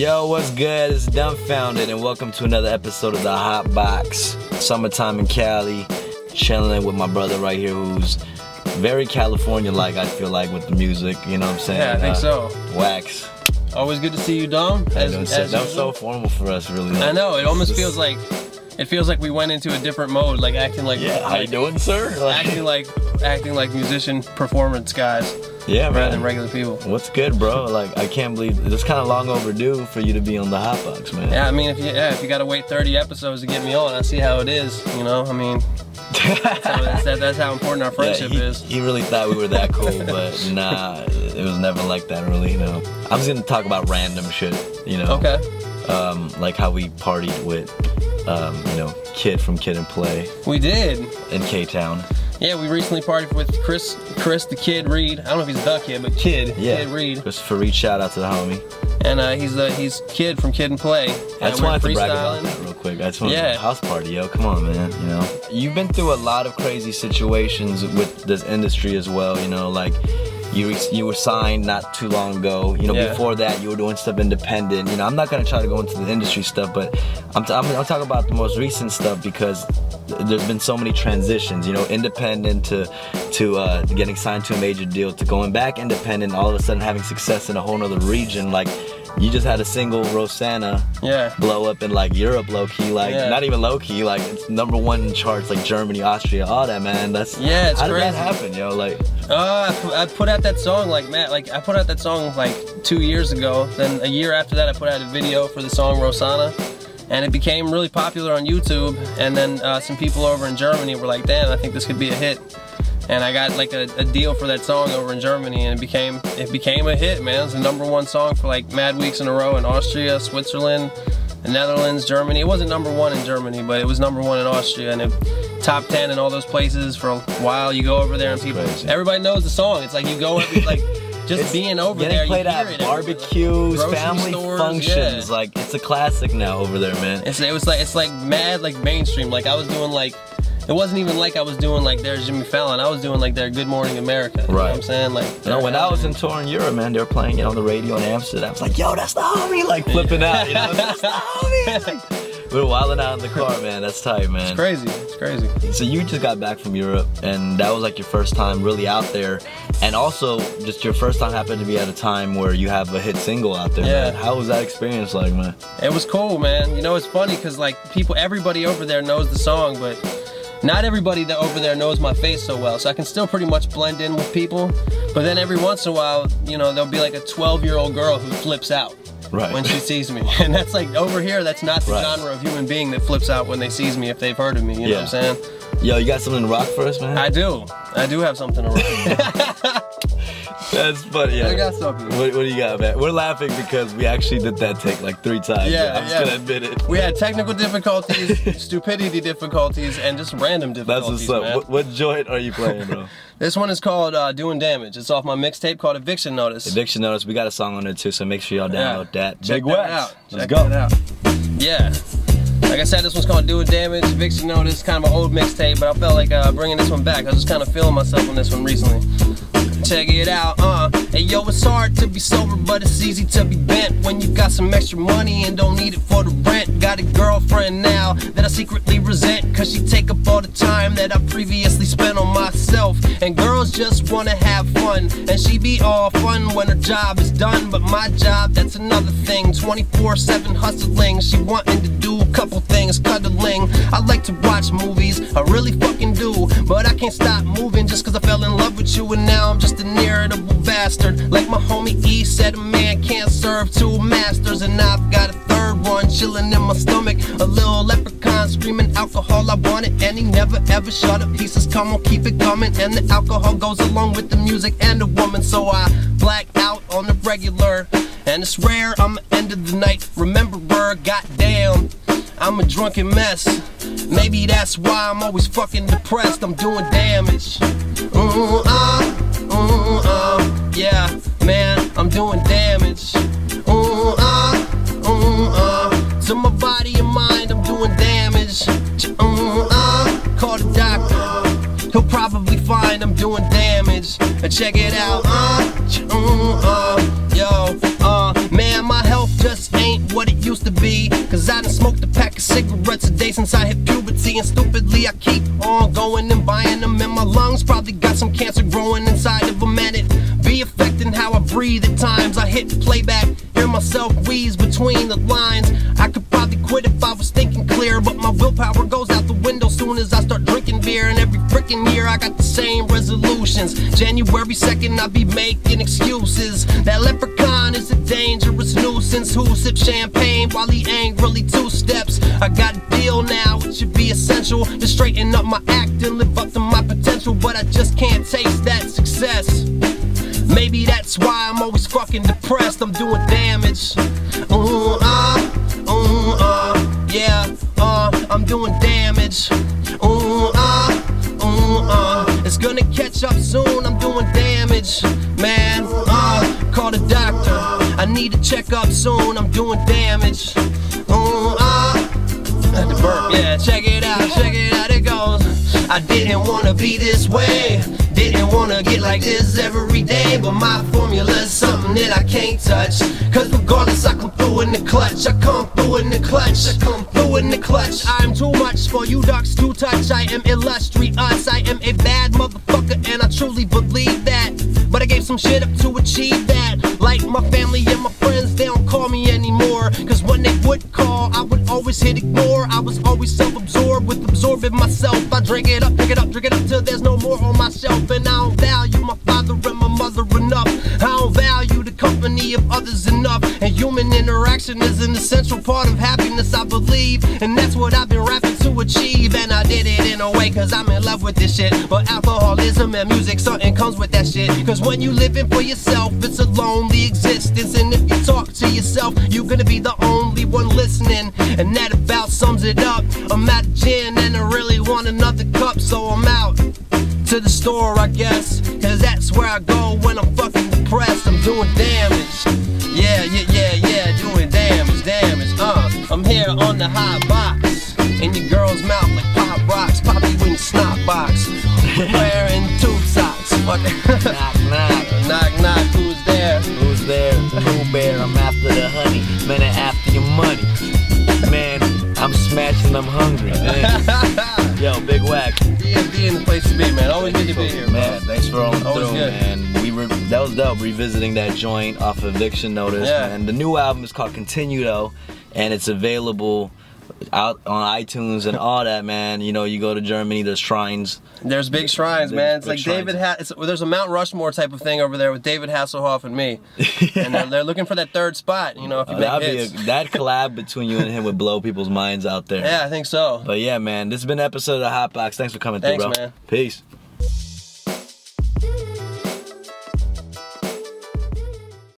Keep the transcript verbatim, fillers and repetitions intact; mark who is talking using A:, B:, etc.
A: Yo, what's good? It's Dumbfounded, and welcome to another episode of the Hot Box. Summertime in Cali, chilling with my brother right here, who's very California-like. I feel like with the music, you know what I'm saying?
B: Yeah, I think
A: uh,
B: so.
A: Wax.
B: Always good to see you, Dom. As,
A: As,
B: as
A: that was so formal for us, really.
B: I know. It almost feels like it feels like we went into a different mode, like acting like
A: yeah.
B: Like,
A: how you doing, sir? Like,
B: acting like acting like musician performance guys.
A: Yeah,
B: rather
A: man.
B: than regular people.
A: What's good, bro? Like, I can't believe it's kind of long overdue for you to be on the Hot Box, man.
B: Yeah, I mean, if you yeah, if you gotta wait thirty episodes to get me on, I see how it is. You know, I mean, that's how, that's, that's how important our friendship
A: yeah, he,
B: is.
A: He really thought we were that cool, but nah, it was never like that, really. You know, I was gonna talk about random shit. You know,
B: Okay.
A: Um, like how we partied with, um, you know, Kid from Kid and Play
B: We did.
A: in K-Town.
B: Yeah, we recently partied with Chris, Chris the Kid Reed. I don't know if he's the kid, but Kid,
A: Yeah,
B: Kid Reed.
A: Christopher Reed, shout out to the homie.
B: And uh, he's uh, he's Kid from Kid and Play.
A: I just
B: and we're
A: wanted to brag about
B: freestyling.
A: that real quick. I just wanted
B: Yeah.
A: to house party, yo. Come on, man. You know, you've been through a lot of crazy situations with this industry as well. You know, like you you were signed not too long ago. You know,
B: Yeah.
A: before that you were doing stuff independent. You know, I'm not gonna try to go into the industry stuff, but I'm t I'm, I'm talking about the most recent stuff because there's been so many transitions. You know, independent to to uh, getting signed to a major deal to going back independent. All of a sudden having success in a whole nother region. Like you just had a single Rosanna
B: Yeah.
A: blow up in like Europe low key, like
B: Yeah.
A: not even low key, like it's number one in charts like Germany, Austria, all that, man. That's
B: Yeah, it's
A: how did
B: crazy.
A: that happen, yo? Like
B: Uh, I put out that song like Matt, like I put out that song like two years ago. Then a year after that, I put out a video for the song Rosanna, and it became really popular on YouTube. And then uh, some people over in Germany were like, "Damn, I think this could be a hit." And I got like a, a deal for that song over in Germany, and it became it became a hit, man. It was the number one song for like mad weeks in a row in Austria, Switzerland, the Netherlands, Germany. It wasn't number one in Germany, but it was number one in Austria, and it top ten in all those places for a while. You go over there and people,
A: Crazy.
B: everybody knows the song. It's like you go every, like just
A: it's
B: being over
A: getting
B: there,
A: played
B: you hear
A: at
B: it everywhere, like,
A: barbecues,
B: grocery
A: family
B: stores,
A: functions.
B: yeah.
A: Like it's a classic now over there, man.
B: It's, it was like it's like mad like mainstream. Like I was doing like it wasn't even like I was doing like their Jimmy Fallon. I was doing like their Good Morning America. You know
A: Right.
B: what I'm saying? Like
A: You know, when I was in tour in Europe, man, they were playing it on the radio in Amsterdam. I was like, yo, that's the homie, like flipping out, you know, that's the homie. Like, we were wilding out in the car, man. That's tight, man.
B: It's crazy. It's crazy.
A: So you just got back from Europe, and that was like your first time really out there, and also just your first time happened to be at a time where you have a hit single out there.
B: Yeah.
A: Man. How was that experience like, man?
B: It was cool, man. You know, it's funny because like people, everybody over there knows the song, but not everybody that over there knows my face so well. So I can still pretty much blend in with people. But then every once in a while, you know, there'll be like a twelve year old girl who flips out.
A: Right.
B: When she sees me. And that's like, over here, that's not the
A: Right.
B: genre of human being that flips out when they sees me if they've heard of me, you know
A: Yeah.
B: what I'm saying?
A: Yo, you got something to rock for us, man?
B: I do. I do have something to write.
A: That's funny. Yeah.
B: I got something.
A: What, what do you got, man? We're laughing because we actually did that take like three times.
B: Yeah,
A: I'm just
B: yeah.
A: gonna admit it.
B: We had technical difficulties, stupidity difficulties, and just random
A: That's
B: difficulties,
A: what's up.
B: man.
A: What, what joint are you playing, bro?
B: This one is called uh, Doing Damage. It's off my mixtape called Eviction Notice.
A: Eviction Notice. We got a song on it too, so make sure y'all download
B: Yeah.
A: that.
B: Check
A: Big
B: that
A: Wax.
B: out.
A: Let's
B: Check
A: go.
B: that out. Yeah. Like I said, this one's called Doing Damage, Eviction Notice, kind of an old mixtape, but I felt like uh, bringing this one back. I was just kind of feeling myself on this one recently. Check it out, uh. Hey yo, it's hard to be sober, but it's easy to be bent when you got some extra money and don't need it for the rent. Got a girlfriend now that I secretly resent, cause she take up all the time that I previously spent on myself. And girls just wanna have fun, and she be all fun when her job is done. But my job, that's another thing. twenty-four seven hustling, she wanting to do a couple things, cuddling. I like to watch movies, I really fucking do, but I can't stop moving just cause I fell in love with you. And now I'm just an irritable bastard. Like my homie E said, a man can't serve two masters. And I've got a third one chilling in my stomach, a little leprechaun screaming alcohol, I want it. And he never ever shut up. He says come on, keep it coming. And the alcohol goes along with the music and the woman. So I black out on the regular, and it's rare I'm the end of the night rememberer. Goddamn, I'm a drunken mess. Maybe that's why I'm always fucking depressed. I'm doing damage. Mm, uh, mm, uh, yeah, man, I'm doing damage. Mm, uh, mm, uh, to my body and mind, I'm doing damage. Mm, uh, call the doctor. He'll probably find I'm doing damage. Check it out. Uh, mm, uh, yo, uh, man, my health just ain't what it used to be. Cause I done smoked a pack of cigarettes a day since I hit puberty. And stupidly I keep on going and buying them. And my lungs probably got some cancer growing inside of them. And it be affecting how I breathe at times. I hit playback, hear myself wheeze between the lines. I could probably quit if I was thinking clear, but my willpower goes out the window soon as I start drinking beer. And every freaking year I got the same resolutions. January second I be making excuses. That leprechaun is a dangerous nuisance who sips champagne while he angrily two steps. I got a deal now, it should be essential to straighten up my act and live up to my potential, but I just can't taste that success. Maybe that's why I'm always fucking depressed. I'm doing damage. Uh, uh, uh, uh, yeah, uh, I'm doing damage. Uh, uh, uh, uh, it's gonna catch up soon. I'm doing damage, man. Uh, call the doctor. I need to check up soon. I'm doing damage. Uh, uh, at the burp, yeah. Check it out, check it out. It goes. I didn't wanna be this way. Didn't wanna get like this every day, but my formula's something that I can't touch. Cause regardless, I come through in the clutch. I come through in the clutch. I come through in the clutch. I'm too much for you ducks to touch. I am illustrious. I am a bad motherfucker, and I truly believe that. But I gave some shit up to achieve that. Like my family and my friends, they don't call me anymore. Cause when they would call, I would always hit ignore. I was always self-absorbed with absorbing myself. I drink it up, drink it up, drink it up till there's no more on my shelf. And I don't value my father and my mother enough. I don't value the company of others enough. And human interaction is an essential part of happiness, I believe. And that's what I've been rapping to achieve. And I did it in a way cause I'm in love with this shit. But alcoholism and music, something comes with that shit. Cause when you living for yourself, it's a lonely existence. And if you talk to yourself, you're gonna be the only one listening. And that about sums it up. I'm out of gin and I really want another cup, so I'm out to the store, I guess, cause that's where I go when I'm fucking depressed. I'm doing damage. Yeah, yeah, yeah, yeah, doing damage, damage. Uh, I'm here on the hot box in your girl's mouth like pop rocks. Pop you in your snot box. Wearing tube socks. Fuck.
A: Knock, knock.
B: Knock, knock. Who's there?
A: Who's there? Blue Bear. I'm after the honey. Man, I'm after your money. Man, I'm smashing. I'm hungry. Man. Yo, Big Wack.
B: D M D in the place to be, man. Always good to be here,
A: man.
B: bro.
A: Thanks for rolling
B: Always
A: through,
B: good.
A: man. We were that was dope. Revisiting that joint off of Eviction Notice,
B: Yeah.
A: man. The new album is called Continue though, and it's available out on iTunes and all that, man. You know, you go to Germany, there's shrines.
B: There's big shrines,
A: There's
B: man. It's
A: big
B: like
A: shrines.
B: David. Ha it's, there's a Mount Rushmore type of thing over there with David Hasselhoff and me, and they're, they're looking for that third spot. You know, if you
A: Uh,
B: make
A: that'd
B: hits.
A: be a, that collab between you and him would blow people's minds out there.
B: Yeah, I think so.
A: But yeah, man, this has been an episode of the Hot Box. Thanks for coming
B: Thanks,
A: through, bro.
B: man.
A: Peace.